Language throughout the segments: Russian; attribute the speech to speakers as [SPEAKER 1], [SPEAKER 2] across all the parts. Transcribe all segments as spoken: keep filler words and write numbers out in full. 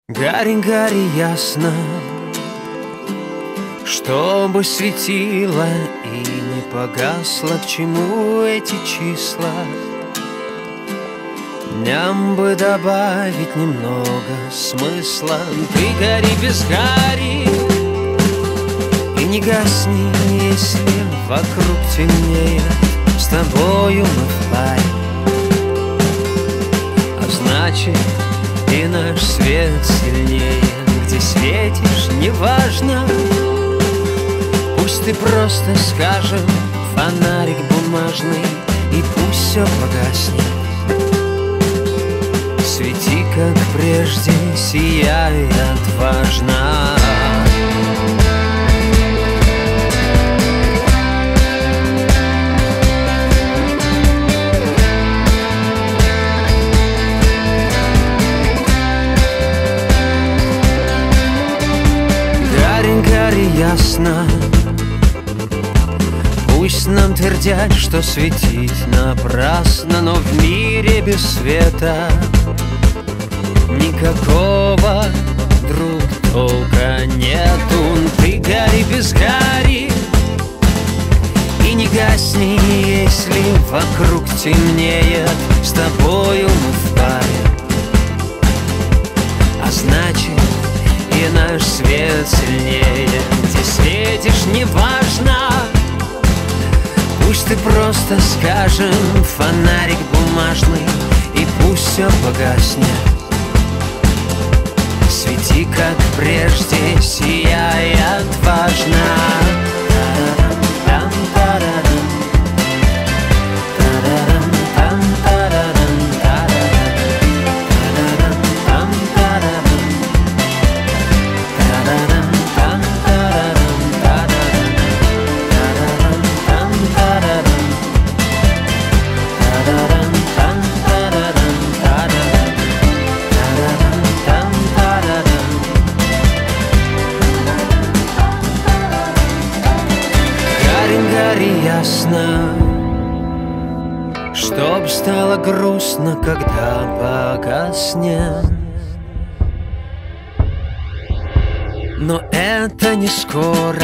[SPEAKER 1] Гарри, Гарри, ясно, чтобы светило и не погасло. К чему эти числа? Дням бы добавить немного смысла. Ты гори без Гарри и не гасни, если вокруг темнеет. С тобою мы в паре, а значит и наш свет сильнее. Где светишь, неважно, пусть ты просто, скажем, фонарик бумажный, и пусть все погаснет. Свети, как прежде, сияй отважно. Гарри, ясно, пусть нам твердят, что светить напрасно, но в мире без света никакого, друг, толка нету. Ты гори без Гарри и не гасни, если вокруг темнеет. С тобою мы в паре, а значит и наш свет сильнее. Где светишь, неважно, пусть ты просто, скажем, фонарик бумажный, и пусть все погаснет. Свети, как прежде, сияй отважно. Гарри, ясно, чтоб стало грустно, когда погаснет. Но это не скоро,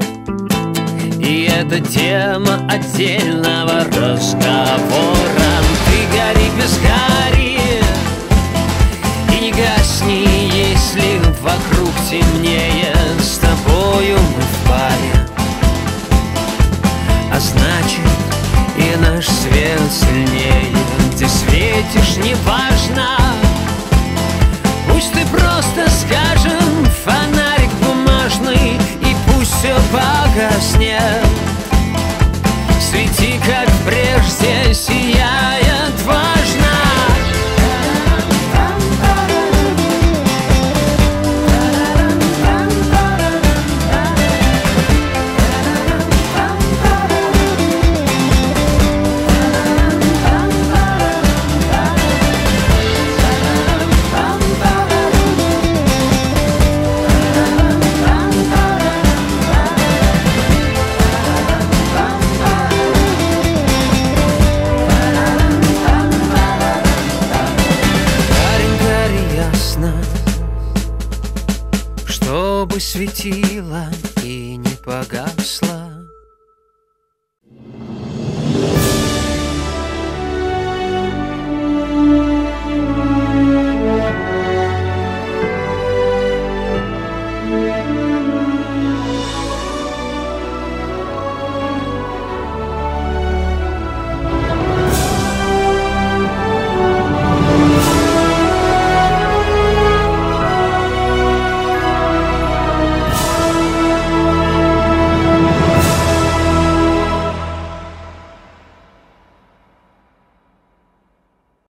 [SPEAKER 1] и это тема отдельного разговора. Ты гори без Гарри и не гасни, если вокруг темнее. С тобою мы в паре, а значит и наш свет сильнее. Где светишь, неважно, пусть ты просто, скажем, фонарик бумажный, и пусть все погаснет. Свети, как прежде, сияй отважно. Чтобы светило